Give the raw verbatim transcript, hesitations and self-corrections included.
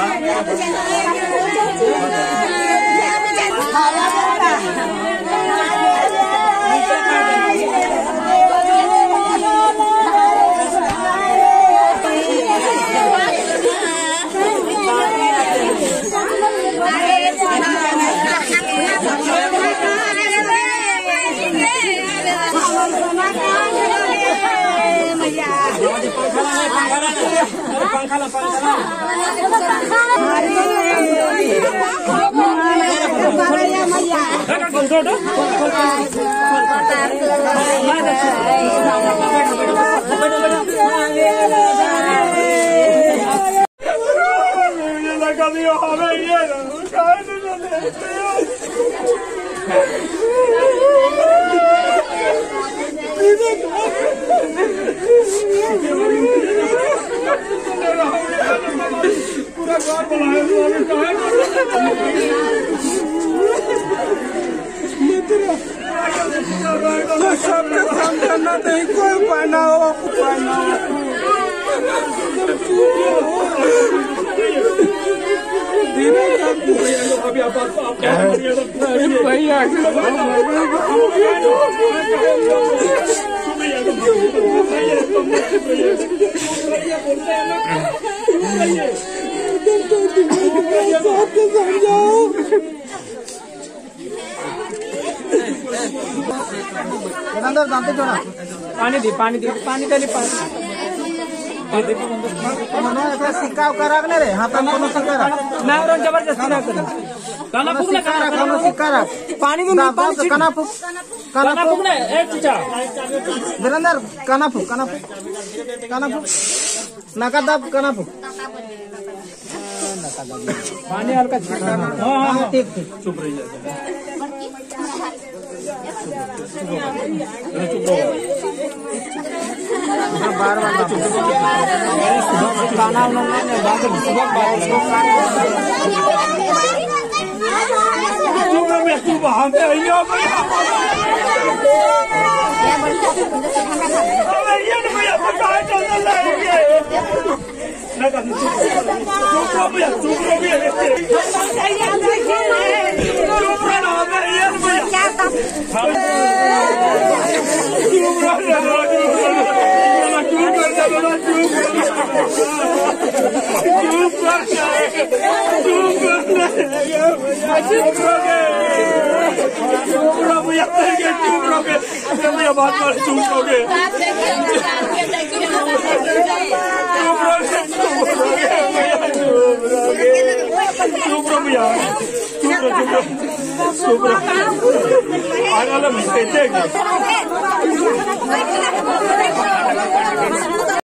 अंदर जानते जो ना पानी दी पानी दी पानी दे पानी ऐसा सिक्का उका रख ले रे हाथ में कोनो सिक्का रख ना और जबरदस्ती ना कर काना फूक ना कोनो सिक्का रख पानी दे ना पानी काना फूक काना फूक ना ए चचा वीरेंद्र काना फूक काना फूक काना फूक नाका दाब काना फूक नाका दाब पानी हल्का छिड़का हां हां ठीक ठीक चुप रह जा बार बार खाना उन्होंने वहां पे चुप